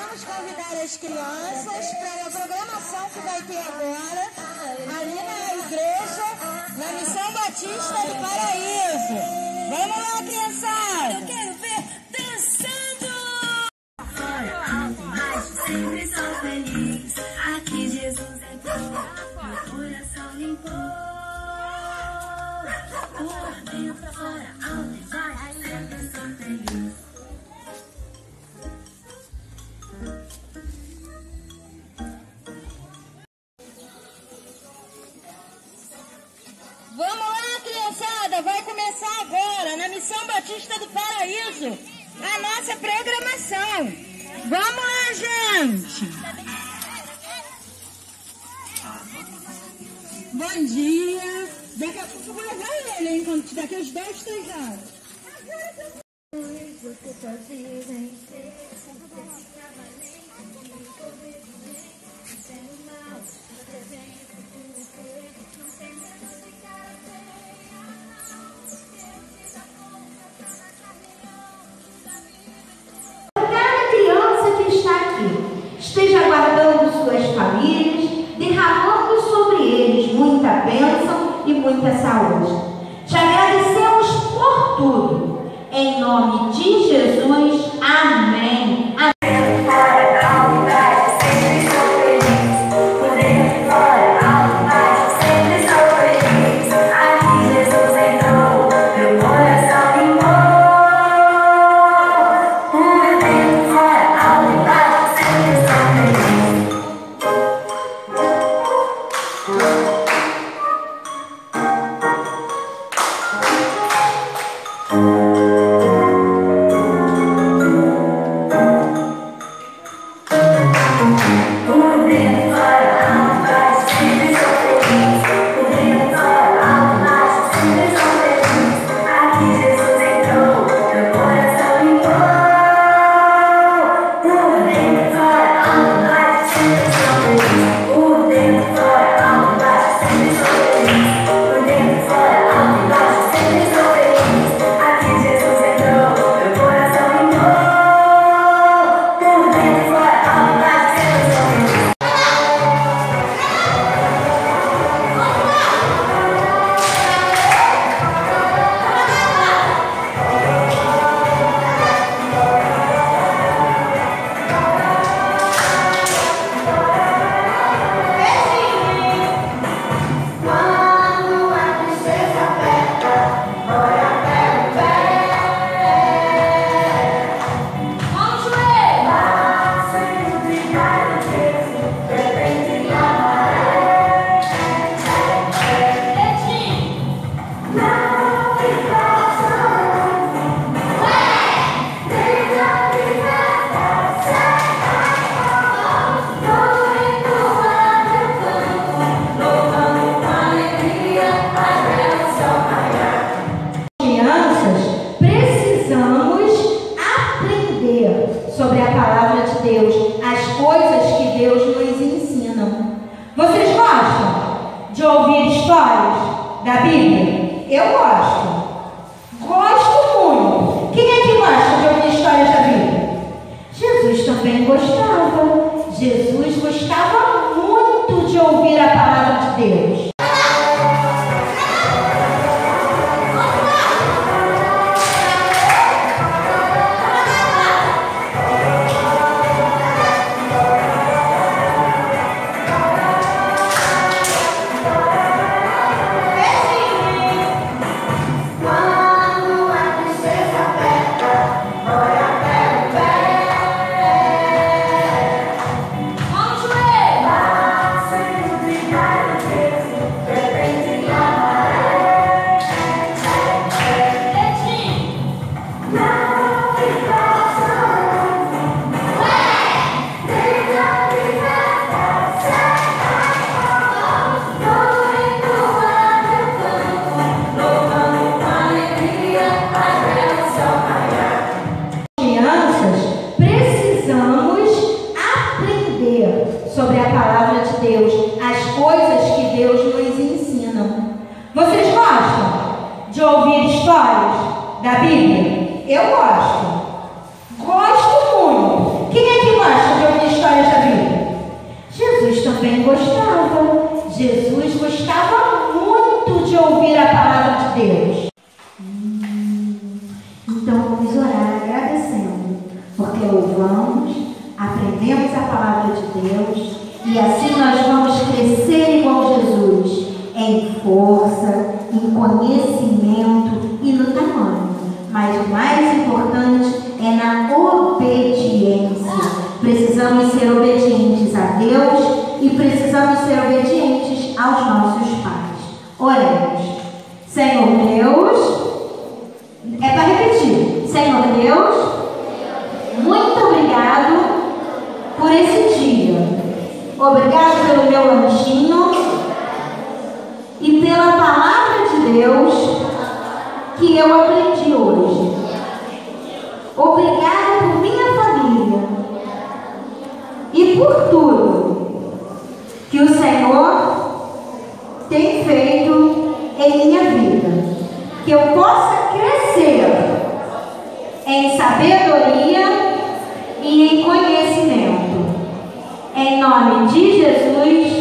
Vamos convidar as crianças para a programação que vai ter agora ali na igreja, na Missão Batista do Paraíso. Vamos lá, criançada! Eu quero ver dançando! Sempre sou feliz. Aqui Jesus entrou, meu coração limpou. Por dentro, fora, alto e baixo, sempre sou feliz. Vamos lá, criançada, vai começar agora na Missão Batista do Paraíso a nossa programação. Vamos lá, gente! Bom dia! Daqui a pouco eu vou levar ele, hein? Quando tiver aqui os 2, 3 anos. Esteja guardando suas famílias, derramando sobre eles muita bênção e muita saúde. Te agradecemos por tudo. Em nome de Jesus, amém. Sobre a palavra de Deus, as coisas que Deus nos ensina. Vocês gostam de ouvir histórias da Bíblia? Eu gosto. Gosto muito. Quem é que gosta de ouvir histórias da Bíblia? Jesus também gostava. Jesus gostava muito de ouvir a palavra de Deus. Sobre a palavra de Deus, as coisas que Deus nos ensina. Vocês gostam de ouvir histórias da Bíblia? Eu gosto. Gosto muito. Quem é que gosta de Jesus gostava muito de ouvir a palavra de Deus. Então vamos orar agradecendo, porque louvamos, aprendemos a palavra de Deus e assim nós vamos crescer igual Jesus, em força, em conhecimento e no tamanho. Mas o mais importante é na obediência. Precisamos ser obedientes a Deus e precisamos ser obedientes aos nossos pais. Oremos. Senhor Deus, é para repetir. Senhor Deus, muito obrigado por esse dia. Obrigado pelo meu lanchinho e pela palavra de Deus que eu aprendi hoje. Obrigado por minha família e por tudo que o Senhor tem feito em minha vida. Que eu possa crescer em sabedoria e em conhecimento. Em nome de Jesus.